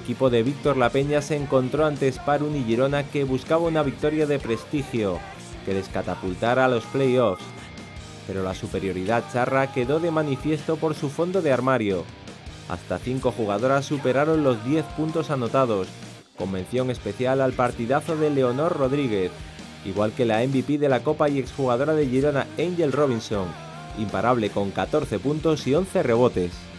equipo de Víctor Lapeña se encontró ante Sparun y Girona, que buscaba una victoria de prestigio que les catapultara a los playoffs. Pero la superioridad charra quedó de manifiesto por su fondo de armario. Hasta 5 jugadoras superaron los 10 puntos anotados, con mención especial al partidazo de Leonor Rodríguez, igual que la MVP de la Copa y exjugadora de Girona, Angel Robinson, imparable con 14 puntos y 11 rebotes.